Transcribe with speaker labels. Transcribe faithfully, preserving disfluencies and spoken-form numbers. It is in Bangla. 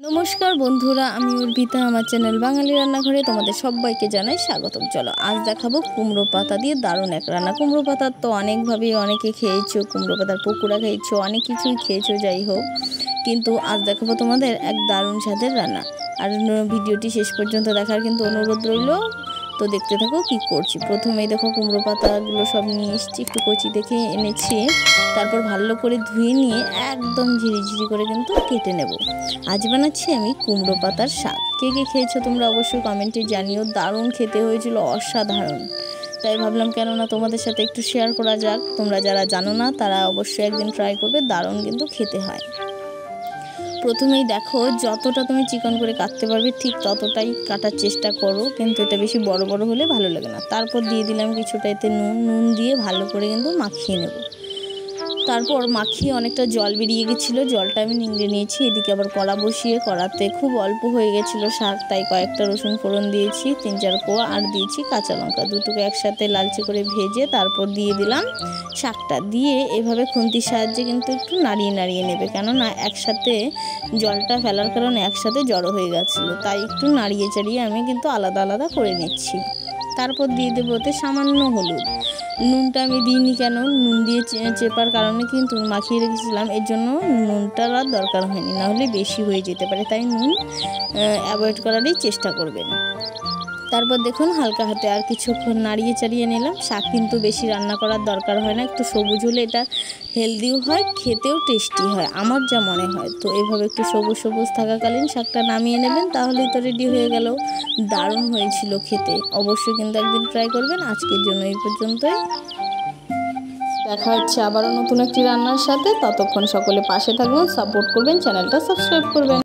Speaker 1: नमस्कार बंधुरा आमी उर्बिता आमार चैनल बांगाली रान्नाघरे तोमादेर सबाइके जानाई स्वागतम। चलो आज देखाबो कुमड़ो पाता दिए दारुण एक रान्ना। कुमड़ो पाता तो अनेक भावे अनेके खेयेछो, कुमड़ो पातार पकोड़ा खेयेछो, अनेक किछुई खेयेछो, जाई होक किन्तु आज देखाबो तोमादेर एक दारुण स्वादेर रान्ना। और भिडियोटी शेष पर्यन्त देखार किन्तु अनुरोध रइलो। तो देखते थाको कि करछि। प्रथमेई देखो कुमड़ो पातागुलो सब निये एसेछि, एकटु कचि देखे এনেছি। তারপর ভালো করে ধুয়ে নিয়ে একদম ঝিরিঝিরি করে কিন্তু কেটে নেব। আজ বানাচ্ছি আমি কুমড়ো পাতার শাক। কে কে খেয়েছো তোমরা অবশ্যই কমেন্টে জানিও। দারুণ খেতে হয়েছিল, অসাধারণ। তাই ভাবলাম কেন না তোমাদের সাথে একটু শেয়ার করা যাক। তোমরা যারা জানো না তারা অবশ্যই একদিন ট্রাই করবে, দারুণ কিন্তু খেতে হয়। প্রথমেই দেখো যতটা তুমি চিকন করে কাটতে পারবে ঠিক ততটাই কাটার চেষ্টা করো, কিন্তু এটা বেশি বড় বড় হলে ভালো লাগে না। তারপর দিয়ে দিলাম কিছুটা এতে নুন, নুন দিয়ে ভালো করে কিন্তু মাখিয়ে নেব। তারপর মাখিয়ে অনেকটা জল বেরিয়ে গেছিলো, জলটা আমি নিংড়ে নিয়েছি। এদিকে আবার কড়া বসিয়ে কড়াতে খুব অল্প হয়ে গেছিলো শাক, তাই কয়েকটা রসুন ফোড়ন দিয়েছি, তিন চার কোয়া, আর দিয়েছি কাঁচা লঙ্কা দুটোকে একসাথে লালচে করে ভেজে তারপর দিয়ে দিলাম শাকটা। দিয়ে এভাবে খুন্তির সাহায্যে কিন্তু একটু নাড়িয়ে নাড়িয়ে নেবে, কেননা একসাথে জলটা ফেলার কারণে একসাথে জড়ো হয়ে গেছিলো, তাই একটু নাড়িয়ে চাড়িয়ে আমি কিন্তু আলাদা আলাদা করে নিচ্ছি। তারপর দিয়ে দেবো ওতে সামান্য হলুদ। নুনটা আমি দিইনি, কেন নুন দিয়ে চেপার কারণে কিন্তু মাখিয়ে রেখেছিলাম, এর জন্য নুনটার আর দরকার হয়নি, না হলে বেশি হয়ে যেতে পারে, তাই নুন অ্যাভয়েড করারই চেষ্টা করবেন। তারপর দেখুন হালকা হাতে আর কিছুক্ষণ নাড়িয়ে চাড়িয়ে নিলাম। শাক কিন্তু বেশি রান্না করার দরকার হয় না, একটু সবুজ হলে এটা হেলদিও হয়, খেতেও টেস্টি হয় আমার যা মনে হয়। তো এইভাবে একটু সবুজ সবুজ থাকাকালীন শাকটা নামিয়ে নেবেন, তাহলেই তো রেডি হয়ে গেল। দারুণ হয়েছিল খেতে, অবশ্যই কিন্তু একদিন ট্রাই করবেন। আজকের জন্য এই পর্যন্তই, দেখা হচ্ছে আবারও নতুন একটি রান্নার সাথে। ততক্ষণ সকলে পাশে থাকবেন, সাপোর্ট করবেন, চ্যানেলটা সাবস্ক্রাইব করবেন।